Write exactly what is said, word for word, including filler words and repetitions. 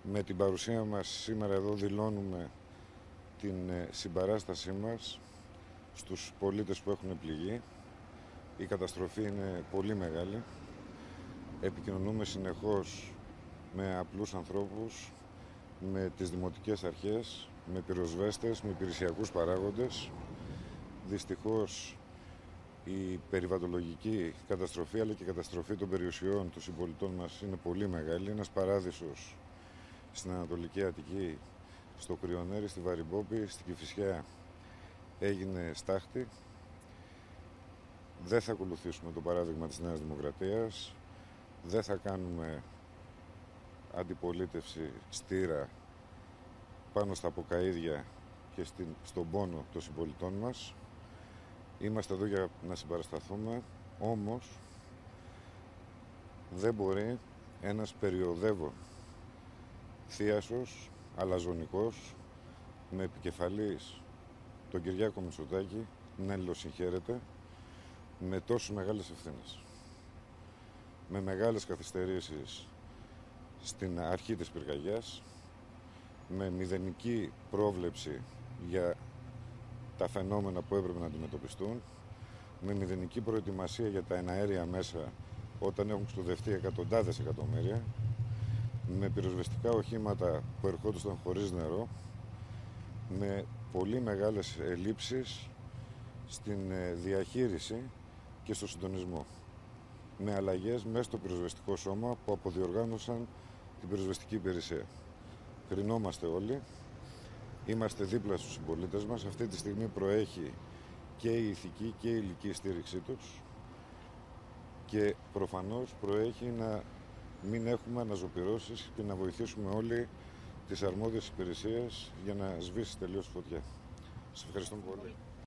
Με την παρουσία μας σήμερα εδώ δηλώνουμε την συμπαράστασή μας στους πολίτες που έχουν πληγεί. Η καταστροφή είναι πολύ μεγάλη. Επικοινωνούμε συνεχώς με απλούς ανθρώπους, με τις δημοτικές αρχές, με πυροσβέστες, με υπηρεσιακούς παράγοντες. Δυστυχώς η περιβαλλοντολογική καταστροφή αλλά και η καταστροφή των περιουσιών των συμπολιτών μας είναι πολύ μεγάλη. Ένας παράδεισος στην Ανατολική Αττική, στο Κρυονέρι, στη Βαριμπόπη, στην Κηφισιά έγινε στάχτη. Δεν θα ακολουθήσουμε το παράδειγμα της Νέας Δημοκρατίας. Δεν θα κάνουμε αντιπολίτευση στήρα πάνω στα αποκαΐδια και στην, στον πόνο των συμπολιτών μας. Είμαστε εδώ για να συμπαρασταθούμε, όμως δεν μπορεί ένας περιοδεύων θίασος, αλαζονικός, με επικεφαλής τον Κυριάκο Μητσοτάκη να αλληλοσυγχαίρεται με τόσες μεγάλες ευθύνες. Με μεγάλες καθυστερήσεις στην αρχή της πυρκαγιάς, με μηδενική πρόβλεψη για τα φαινόμενα που έπρεπε να αντιμετωπιστούν, με μηδενική προετοιμασία για τα εναέρια μέσα όταν έχουν ξοδευτεί εκατοντάδες εκατομμύρια, με πυροσβεστικά οχήματα που ερχόντουσαν χωρίς νερό, με πολύ μεγάλες ελλείψεις στην διαχείριση και στο συντονισμό, με αλλαγές μέσα στο πυροσβεστικό σώμα που αποδιοργάνωσαν την πυροσβεστική υπηρεσία. Κρινόμαστε όλοι, είμαστε δίπλα στους συμπολίτες μας. Αυτή τη στιγμή προέχει και η ηθική και η υλική στήριξή τους και προφανώς προέχει να μην έχουμε αναζωπυρώσεις και να βοηθήσουμε όλοι τις αρμόδιες υπηρεσίες για να σβήσει τελείως η φωτιά. Σας ευχαριστώ πολύ.